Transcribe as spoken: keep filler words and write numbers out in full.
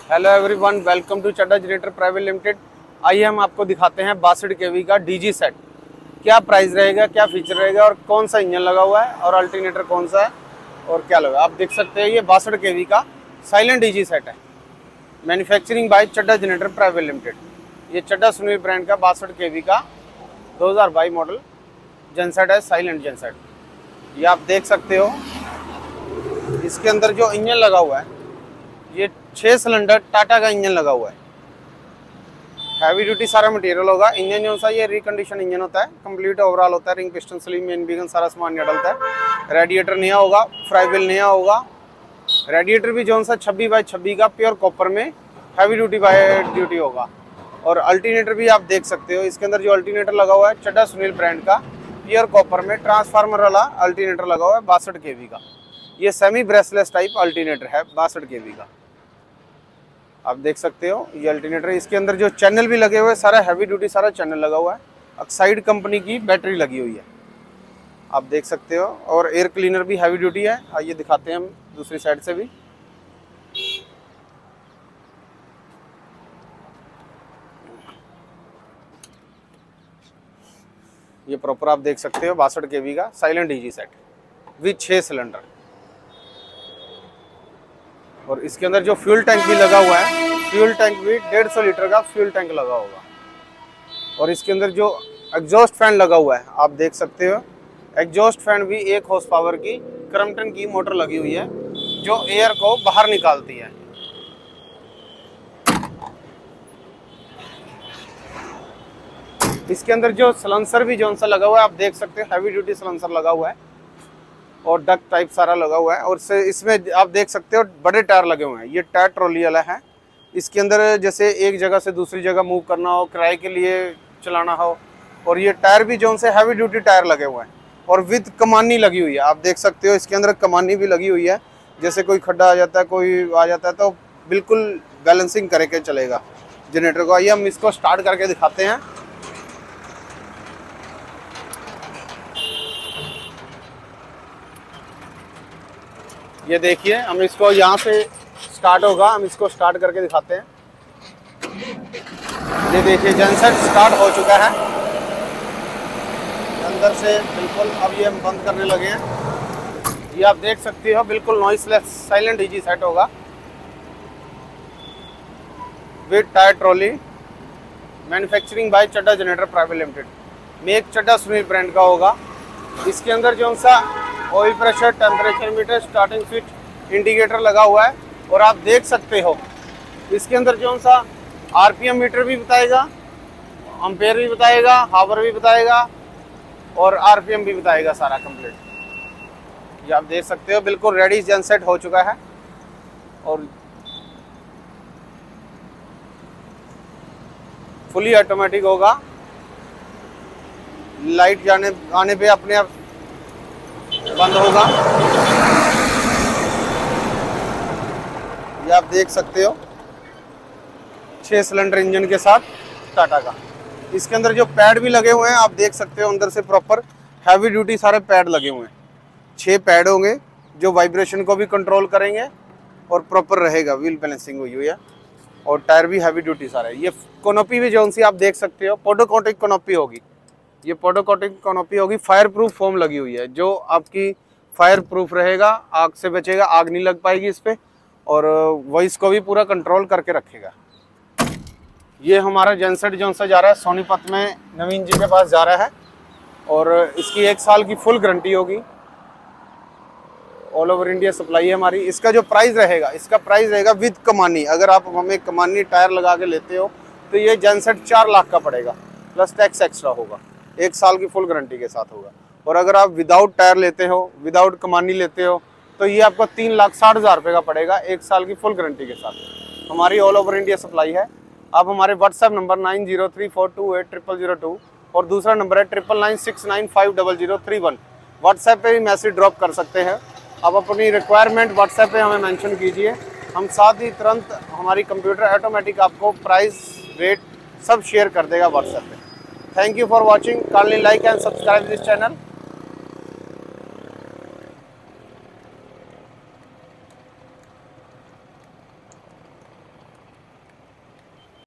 Hello everyone, welcome to Chadha generator private limited. आइए हम आपको दिखाते हैं बासठ केवी का डीजी सेट। क्या प्राइस रहेगा, क्या फीचर रहेगा और कौन सा इंजन लगा हुआ है और अल्टरनेटर कौन सा है और क्या लगा। आप देख सकते हैं ये बासठ केवी का साइलेंट डीजी सेट है। Manufacturing by Chadha generator private limited. ये चड्डा सुनील ब्रांड का बासठ केवी का दो हज़ार बाईस मॉडल जनसेट है, साइलेंट जनसेट। ये आप देख सकते हो। इसके अंदर जो इंजन लगा हुआ है ये छः सिलेंडर टाटा का इंजन लगा हुआ है। हैवी ड्यूटी सारा मटेरियल होगा। इंजन जो सा ये रिकंडीशन इंजन होता है, कंप्लीट ओवरऑल होता है। Ring piston sleeve main big end सारा सामान यहाँ डलता है। रेडिएटर नया होगा, फ्राईवेल नया होगा। रेडिएटर भी जो सा छब्बीस बाई छब्बीस का प्योर कॉपर में हैवी ड्यूटी बाई ड्यूटी होगा। और अल्टरनेटर भी आप देख सकते हो। इसके अंदर जो अल्टरनेटर लगा हुआ है चड्डा सुनील ब्रांड का प्योर कॉपर में ट्रांसफार्मर वाला अल्टरनेटर लगा हुआ है बासठ केवी का। ये सेमी ब्रेसलेस टाइप अल्टरनेटर है बासठ केवी का। आप देख सकते हो ये अल्टरनेटर। इसके अंदर जो चैनल भी लगे हुए हैं सारा हैवी ड्यूटी सारा चैनल लगा हुआ है। एक्साइड कंपनी की बैटरी लगी हुई है, आप देख सकते हो। और एयर क्लीनर भी हैवी ड्यूटी है। आइए दिखाते हैं हम दूसरी साइड से भी। ये प्रॉपर आप देख सकते हो बासठ केवी का साइलेंट डीजी सेट विद छः सिलेंडर। और इसके अंदर जो फ्यूल टैंक भी लगा हुआ है, फ्यूल टैंक भी डेढ़ सौ लीटर का फ्यूल टैंक लगा होगा। और इसके अंदर जो एग्जॉस्ट फैन लगा हुआ है आप देख सकते हो। एग्जॉस्ट फैन भी एक हॉर्स पावर की क्रम्पटन की मोटर लगी हुई है जो एयर को बाहर निकालती है। इसके अंदर जो सलेंसर भी जो सा लगा हुआ है आप देख सकते हो। हैवी ड्यूटी सलेंसर लगा हुआ है और डक टाइप सारा लगा हुआ है। और इसमें आप देख सकते हो बड़े टायर लगे हुए हैं। ये टायर ट्रॉली वाला है। इसके अंदर जैसे एक जगह से दूसरी जगह मूव करना हो, किराए के लिए चलाना हो। और ये टायर भी जो से हैवी ड्यूटी टायर लगे हुए हैं और विद कमानी लगी हुई है। आप देख सकते हो इसके अंदर कमानी भी लगी हुई है। जैसे कोई खड्डा आ जाता है, कोई आ जाता है तो बिल्कुल बैलेंसिंग करके चलेगा जनरेटर को। आइए हम इसको स्टार्ट करके दिखाते हैं। ये देखिए, हम इसको यहाँ से स्टार्ट होगा, हम इसको स्टार्ट करके दिखाते हैं। ये देखिए जनसेट स्टार्ट हो चुका है अंदर से बिल्कुल। अब ये हम बंद करने लगे हैं। ये आप देख सकते हो बिल्कुल नॉइसलेस साइलेंट डीजी सेट होगा with tyre trolley. Manufacturing by Chadha generator private limited. Make Chadha Sunil brand का होगा। इसके अंदर जो सा oil pressure, temperature meter, starting switch, indicator लगा हुआ है। और आप देख सकते हो इसके अंदर जो सा आरपीएम मीटर भी बताएगा, एम्पेयर भी बताएगा, हावर भी बताएगा और आरपीएम भी बताएगा सारा कंप्लीट। ये आप देख सकते हो बिल्कुल रेडी जनसेट हो चुका है। और फुली ऑटोमेटिक होगा। लाइट जाने आने पे अपने आप बंद होगा। ये आप देख सकते हो छह सिलेंडर इंजन के साथ टाटा का। इसके अंदर जो पैड भी लगे हुए हैं आप देख सकते हो। अंदर से प्रॉपर हैवी ड्यूटी सारे पैड लगे हुए हैं। छह पैड होंगे जो वाइब्रेशन को भी कंट्रोल करेंगे और प्रॉपर रहेगा। व्हील बैलेंसिंग हुई हुई है और टायर भी हैवी ड्यूटी सारा है। ये कोनोपी भी जो सी आप देख सकते हो पोडोकोटिक कोनोपी होगी। ये पोडोकोटिक कोनोपी होगी। फायर प्रूफ फोम लगी हुई है जो आपकी फायर प्रूफ रहेगा, आग से बचेगा, आग नहीं लग पाएगी इस पर। और वॉइस को भी पूरा कंट्रोल करके रखेगा। ये हमारा जनसेट जो सा जा रहा है सोनीपत में नवीन जी के पास जा रहा है और इसकी एक साल की फुल गारंटी होगी। ऑल ओवर इंडिया सप्लाई है हमारी। इसका जो प्राइस रहेगा, इसका प्राइस रहेगा विद कमानी। अगर आप हमें कमानी टायर लगा के लेते हो तो ये जनसेट चार लाख का पड़ेगा, प्लस टैक्स एक्स्ट्रा होगा। एक साल की फुल गारंटी के साथ होगा। और अगर आप विदाउट टायर लेते हो, विदाउट कमानी लेते हो तो ये आपको तीन लाख साठ हज़ार रुपये का पड़ेगा एक साल की फुल गारंटी के साथ। हमारी ऑल ओवर इंडिया सप्लाई है। आप हमारे WhatsApp number nine zero three four two eight triple zero two और दूसरा नंबर है triple nine six nine five double zero three one. WhatsApp पे भी मैसेज ड्रॉप कर सकते हैं। आप अपनी रिक्वायरमेंट व्हाट्सएप पे हमें मेंशन कीजिए। हम साथ ही तुरंत हमारी कंप्यूटर ऑटोमेटिक आपको प्राइस, रेट सब शेयर कर देगा व्हाट्सएप पे। Thank you for watching. Kindly like and subscribe this channel.